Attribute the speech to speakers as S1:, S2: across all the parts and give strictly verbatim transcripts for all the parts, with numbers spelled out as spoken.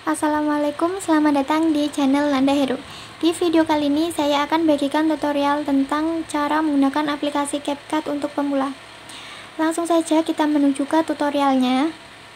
S1: Assalamualaikum, selamat datang di channel Nanda Heru. Di video kali ini saya akan bagikan tutorial tentang cara menggunakan aplikasi CapCut untuk pemula. Langsung saja kita menuju ke tutorialnya.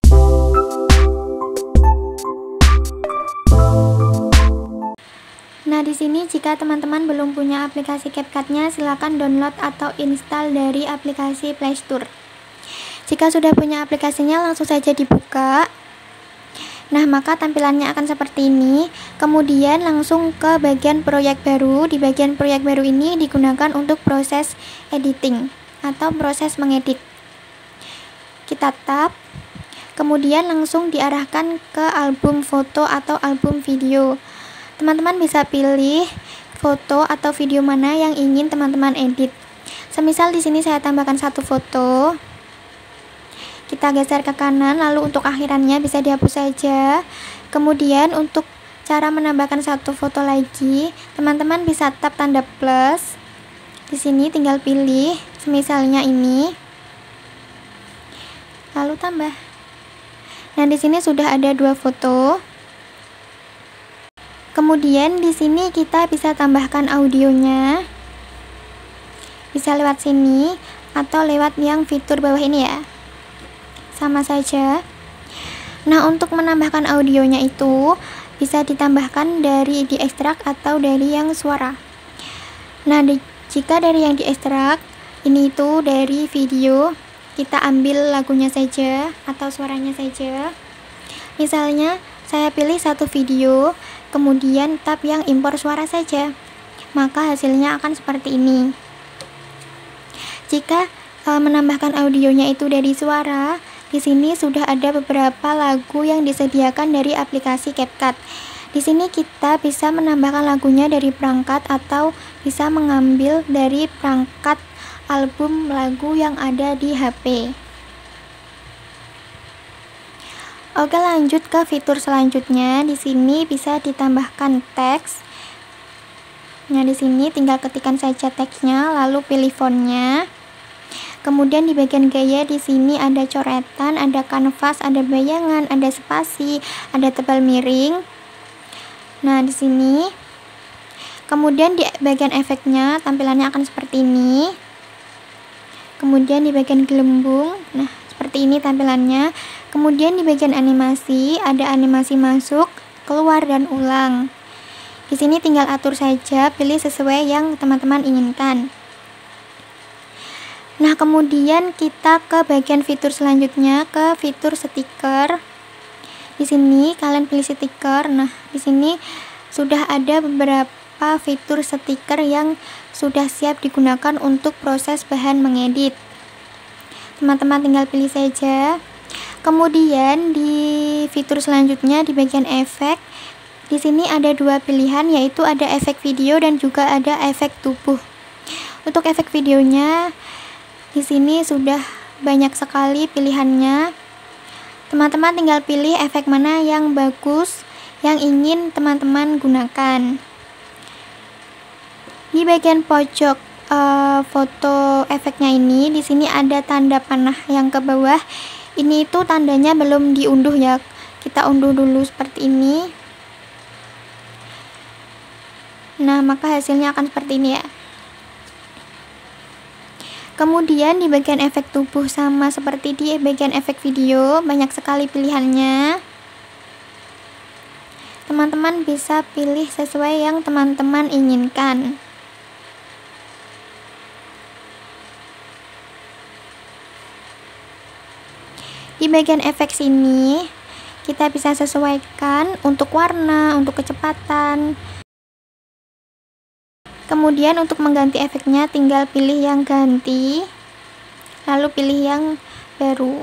S1: Nah, di sini jika teman-teman belum punya aplikasi CapCut-nya, silakan download atau install dari aplikasi Play Store. Jika sudah punya aplikasinya, langsung saja dibuka. Nah, maka tampilannya akan seperti ini. Kemudian langsung ke bagian proyek baru. Di bagian proyek baru ini digunakan untuk proses editing atau proses mengedit. Kita tap, kemudian langsung diarahkan ke album foto atau album video. Teman-teman bisa pilih foto atau video mana yang ingin teman-teman edit. Semisal di sini saya tambahkan satu foto. Kita geser ke kanan, lalu untuk akhirannya bisa dihapus saja. Kemudian untuk cara menambahkan satu foto lagi, teman-teman bisa tap tanda plus. Di sini tinggal pilih, semisalnya ini, lalu tambah. Nah, di sini sudah ada dua foto. Kemudian di sini kita bisa tambahkan audionya. Bisa lewat sini atau lewat yang fitur bawah ini ya. Sama saja. Nah, untuk menambahkan audionya itu bisa ditambahkan dari diekstrak atau dari yang suara. Nah, di, jika dari yang diekstrak, ini itu dari video, kita ambil lagunya saja atau suaranya saja. Misalnya, saya pilih satu video, kemudian tab yang impor suara saja. Maka hasilnya akan seperti ini. Jika e, menambahkan audionya itu dari suara, di sini sudah ada beberapa lagu yang disediakan dari aplikasi CapCut. Di sini kita bisa menambahkan lagunya dari perangkat atau bisa mengambil dari perangkat album lagu yang ada di H P. Oke, lanjut ke fitur selanjutnya. Di sini bisa ditambahkan teks. Nah, di sini tinggal ketikkan saja teksnya, lalu pilih fontnya. Kemudian di bagian gaya di sini ada coretan, ada kanvas, ada bayangan, ada spasi, ada tebal miring. Nah, di sini. Kemudian di bagian efeknya tampilannya akan seperti ini. Kemudian di bagian gelembung, nah seperti ini tampilannya. Kemudian di bagian animasi ada animasi masuk, keluar dan ulang. Di sini tinggal atur saja, pilih sesuai yang teman-teman inginkan. Nah, kemudian kita ke bagian fitur selanjutnya, ke fitur stiker. Di sini kalian pilih stiker. Nah, di sini sudah ada beberapa fitur stiker yang sudah siap digunakan untuk proses bahan mengedit. Teman-teman tinggal pilih saja. Kemudian di fitur selanjutnya di bagian efek, di sini ada dua pilihan, yaitu ada efek video dan juga ada efek tubuh. Untuk efek videonya, di sini sudah banyak sekali pilihannya. Teman-teman tinggal pilih efek mana yang bagus, yang ingin teman-teman gunakan. Di bagian pojok e, foto efeknya ini, di sini ada tanda panah yang ke bawah. Ini itu tandanya belum diunduh ya. Kita unduh dulu seperti ini. Nah, maka hasilnya akan seperti ini ya. Kemudian di bagian efek tubuh sama seperti di bagian efek video, banyak sekali pilihannya. Teman-teman bisa pilih sesuai yang teman-teman inginkan. Di bagian efek sini, kita bisa sesuaikan untuk warna, untuk kecepatan. Kemudian untuk mengganti efeknya tinggal pilih yang ganti, lalu pilih yang baru.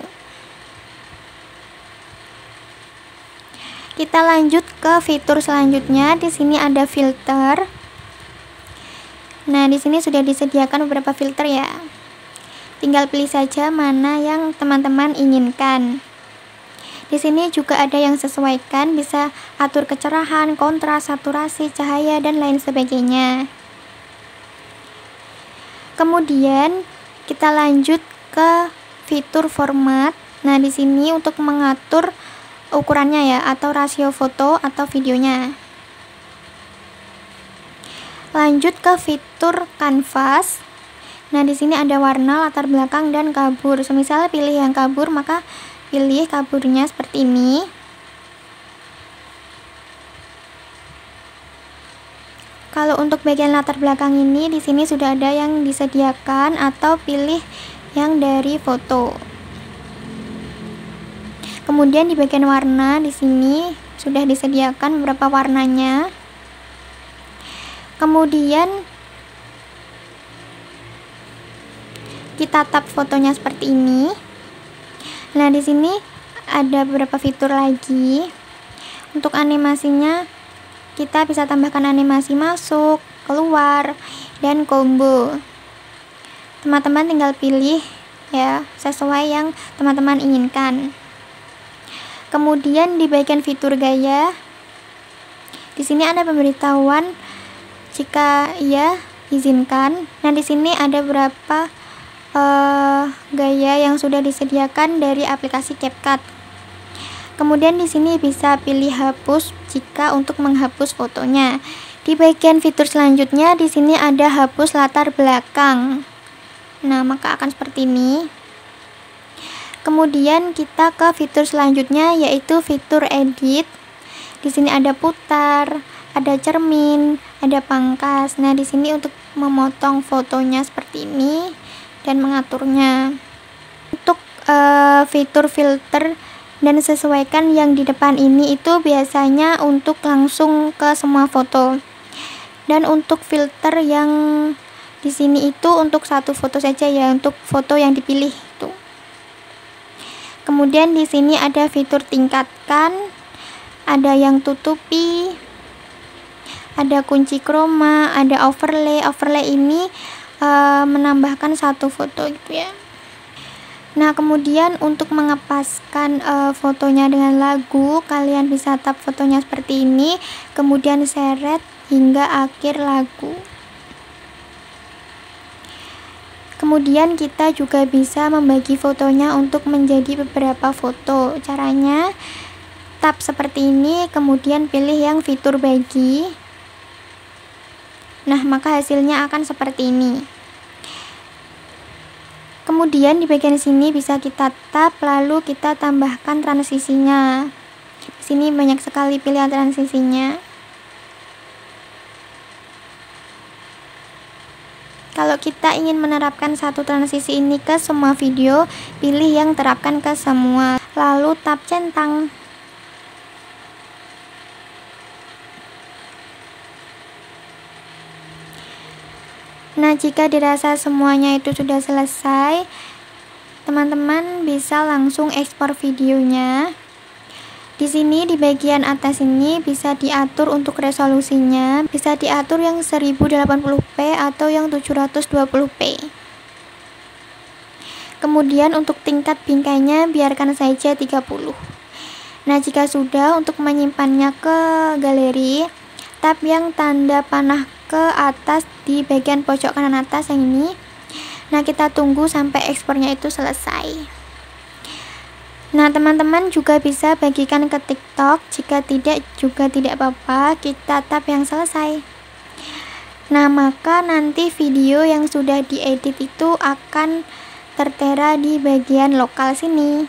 S1: Kita lanjut ke fitur selanjutnya. Di sini ada filter. Nah, di sini sudah disediakan beberapa filter ya. Tinggal pilih saja mana yang teman-teman inginkan. Di sini juga ada yang sesuaikan, bisa atur kecerahan, kontras, saturasi, cahaya dan lain sebagainya. Kemudian kita lanjut ke fitur format. Nah, di sini untuk mengatur ukurannya ya, atau rasio foto atau videonya. Lanjut ke fitur kanvas. Nah, di sini ada warna, latar belakang, dan kabur. Semisal pilih yang kabur, maka pilih kaburnya seperti ini. Kalau untuk bagian latar belakang ini, di sini sudah ada yang disediakan, atau pilih yang dari foto. Kemudian di bagian warna, di sini sudah disediakan beberapa warnanya. Kemudian kita tap fotonya seperti ini. Nah, di sini ada beberapa fitur lagi. Untuk animasinya, kita bisa tambahkan animasi masuk, keluar, dan combo. Teman-teman tinggal pilih ya, sesuai yang teman-teman inginkan. Kemudian di bagian fitur gaya, di sini ada pemberitahuan jika ia izinkan. Nah, di sini ada beberapa uh, gaya yang sudah disediakan dari aplikasi CapCut. Kemudian di sini bisa pilih hapus jika untuk menghapus fotonya. Di bagian fitur selanjutnya, di sini ada hapus latar belakang. Nah, maka akan seperti ini. Kemudian kita ke fitur selanjutnya, yaitu fitur edit. Di sini ada putar, ada cermin, ada pangkas. Nah, di sini untuk memotong fotonya seperti ini dan mengaturnya. Untuk uh, fitur filter dan sesuaikan yang di depan ini itu biasanya untuk langsung ke semua foto. Dan untuk filter yang di sini itu untuk satu foto saja ya, untuk foto yang dipilih itu. Kemudian di sini ada fitur tingkatkan, ada yang tutupi, ada kunci chroma, ada overlay. Overlay ini e, menambahkan satu foto gitu ya. Nah, kemudian untuk mengepaskan e, fotonya dengan lagu, kalian bisa tap fotonya seperti ini, kemudian seret hingga akhir lagu. Kemudian kita juga bisa membagi fotonya untuk menjadi beberapa foto. Caranya tap seperti ini, kemudian pilih yang fitur bagi. Nah, maka hasilnya akan seperti ini. Kemudian di bagian sini bisa kita tap, lalu kita tambahkan transisinya. Di sini banyak sekali pilihan transisinya. Kalau kita ingin menerapkan satu transisi ini ke semua video, pilih yang terapkan ke semua, lalu tap centang. Nah, jika dirasa semuanya itu sudah selesai, teman-teman bisa langsung ekspor videonya. Di sini di bagian atas ini bisa diatur untuk resolusinya, bisa diatur yang seribu delapan puluh p atau yang tujuh ratus dua puluh p. Kemudian untuk tingkat bingkainya biarkan saja tiga puluh. Nah, jika sudah, untuk menyimpannya ke galeri, tap yang tanda panah ke atas di bagian pojok kanan atas yang ini. Nah, kita tunggu sampai ekspornya itu selesai. Nah, teman-teman juga bisa bagikan ke TikTok. Jika tidak, juga tidak apa-apa, kita tap yang selesai. Nah, maka nanti video yang sudah diedit itu akan tertera di bagian lokal sini.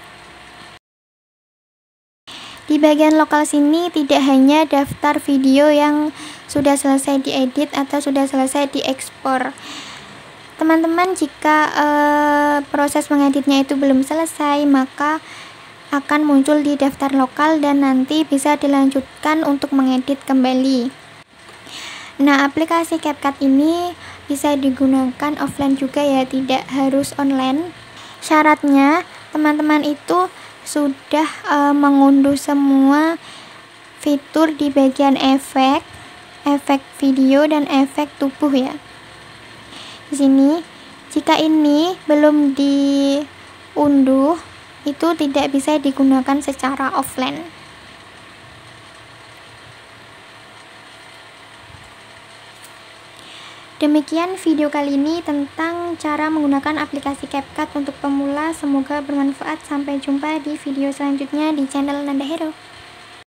S1: Di bagian lokal sini tidak hanya daftar video yang sudah selesai diedit atau sudah selesai diekspor. Teman-teman, jika e, proses mengeditnya itu belum selesai, maka akan muncul di daftar lokal dan nanti bisa dilanjutkan untuk mengedit kembali. Nah, aplikasi CapCut ini bisa digunakan offline juga ya, tidak harus online. Syaratnya, teman-teman itu sudah e, mengunduh semua fitur di bagian efek, efek video, dan efek tubuh ya. Di sini, jika ini belum diunduh, itu tidak bisa digunakan secara offline. Demikian video kali ini tentang cara menggunakan aplikasi CapCut untuk pemula. Semoga bermanfaat. Sampai jumpa di video selanjutnya di channel Nanda Hero.